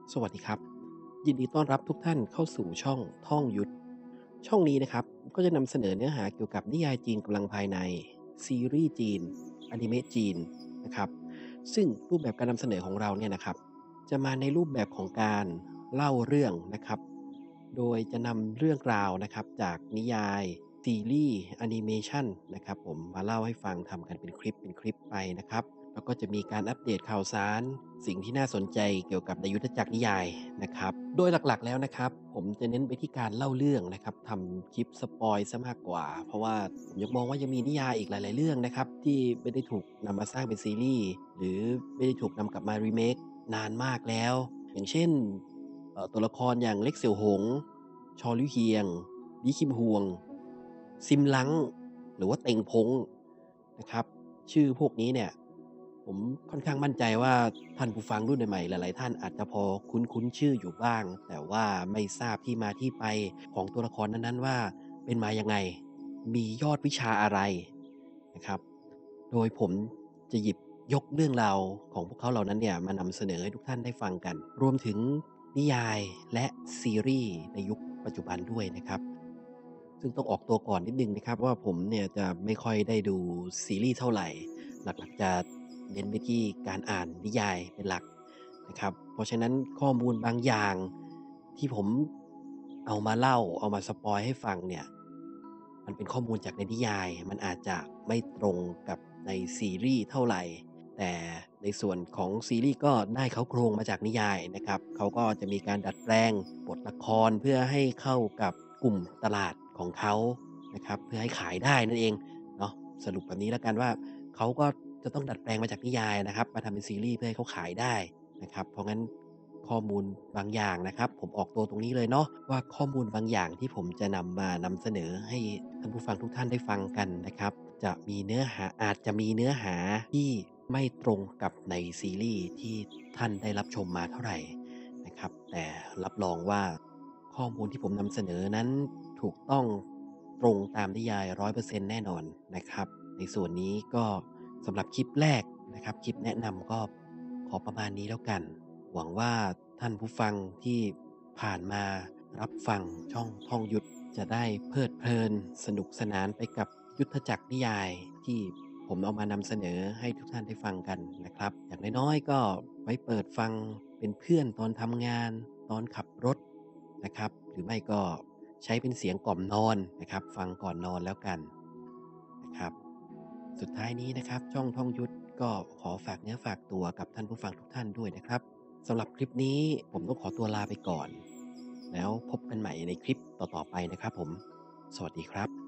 สวัสดีครับยินดีต้อนรับทุกท่านเข้าสู่ช่องท่องยุทธช่องนี้นะครับก็จะนำเสนอเนื้อหาเกี่ยวกับนิยายจีนกำลังภายในซีรีส์จีนอนิเมะจีนนะครับซึ่งรูปแบบการนำเสนอของเราเนี่ยนะครับจะมาในรูปแบบของการเล่าเรื่องนะครับโดยจะนำเรื่องราวนะครับจากนิยายซีรีส์แอนิเมชันนะครับผมมาเล่าให้ฟังทำกันเป็นคลิปไปนะครับ แล้วก็จะมีการอัปเดตข่าวสารสิ่งที่น่าสนใจเกี่ยวกับในยุทธจักรนิยายนะครับโดยหลักๆแล้วนะครับผมจะเน้นไปที่การเล่าเรื่องนะครับทำคลิปสปอยล์เสียมากกว่าเพราะว่าผมยังมองว่ายังมีนิยายอีกหลายๆเรื่องนะครับที่ไม่ได้ถูกนำมาสร้างเป็นซีรีส์หรือไม่ได้ถูกนำกลับมา remake นานมากแล้วอย่างเช่นตัวละครอย่างเล็กเสี่ยวหงชอลิ่วเฮียงลี่คิมฮวงซิมลังหรือว่าเต็งพงนะครับชื่อพวกนี้เนี่ย ผมค่อนข้างมั่นใจว่าท่านผู้ฟังรุ่นใหม่ๆหลายๆท่านอาจจะพอคุ้นชื่ออยู่บ้างแต่ว่าไม่ทราบที่มาที่ไปของตัวละครนั้นๆว่าเป็นมายังไงมียอดวิชาอะไรนะครับโดยผมจะหยิบยกเรื่องราวของพวกเขาเหล่านั้นเนี่ยมานำเสนอให้ทุกท่านได้ฟังกันรวมถึงนิยายและซีรีส์ในยุคปัจจุบันด้วยนะครับซึ่งต้องออกตัวก่อนนิดหนึ่งนะครับว่าผมเนี่ยจะไม่ค่อยได้ดูซีรีส์เท่าไร หลักๆจะเน้นไปที่การอ่านนิยายเป็นหลักนะครับเพราะฉะนั้นข้อมูลบางอย่างที่ผมเอามาเล่าเอามาสปอยล์ให้ฟังเนี่ยมันเป็นข้อมูลจากในนิยายมันอาจจะไม่ตรงกับในซีรีส์เท่าไรแต่ในส่วนของซีรีส์ก็ได้เค้าโครงมาจากนิยายนะครับเขาก็จะมีการดัดแปลงบทละครเพื่อให้เข้ากับกลุ่มตลาดของเขานะครับเพื่อให้ขายได้นั่นเองเนาะสรุปแบบนี้แล้วกันว่า เขาก็จะต้องดัดแปลงมาจากนิยายนะครับมาทำเป็นซีรีส์เพื่อให้เขาขายได้นะครับเพราะงั้นข้อมูลบางอย่างนะครับผมออกตัวตรงนี้เลยเนาะว่าข้อมูลบางอย่างที่ผมจะนำเสนอให้ท่านผู้ฟังทุกท่านได้ฟังกันนะครับจะมีเนื้อหาอาจจะมีเนื้อหาที่ไม่ตรงกับในซีรีส์ที่ท่านได้รับชมมาเท่าไรนะครับแต่รับรองว่าข้อมูลที่ผมนำเสนอนั้นถูกต้องตรงตามนิยาย100%แน่นอนนะครับ ในส่วนนี้ก็สำหรับคลิปแรกนะครับคลิปแนะนำก็ขอประมาณนี้แล้วกันหวังว่าท่านผู้ฟังที่ผ่านมารับฟังช่องท่องยุทธจะได้เพลิดเพลินสนุกสนานไปกับยุทธจักรนิยายที่ผมเอามานำเสนอให้ทุกท่านได้ฟังกันนะครับอย่างน้อยๆก็ไว้เปิดฟังเป็นเพื่อนตอนทำงานตอนขับรถนะครับหรือไม่ก็ใช้เป็นเสียงกล่อมนอนนะครับฟังก่อนนอนแล้วกันนะครับ สุดท้ายนี้นะครับช่องท่องยุทธก็ขอฝากเนื้อฝากตัวกับท่านผู้ฟังทุกท่านด้วยนะครับสำหรับคลิปนี้ผมต้องขอตัวลาไปก่อนแล้วพบกันใหม่ในคลิปต่อๆไปนะครับผมสวัสดีครับ